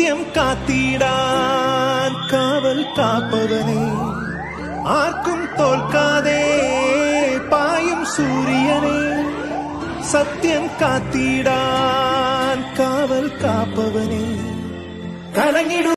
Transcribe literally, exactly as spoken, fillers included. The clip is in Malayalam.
സത്യം കാത്തിടാൻ കാവൽ കാപ്പവനെ, ആർക്കും തോൽക്കാതെ പായും സൂര്യനെ, സത്യം കാത്തിടാൻ കാവൽ കാപ്പവനെ, കലങ്ങിടും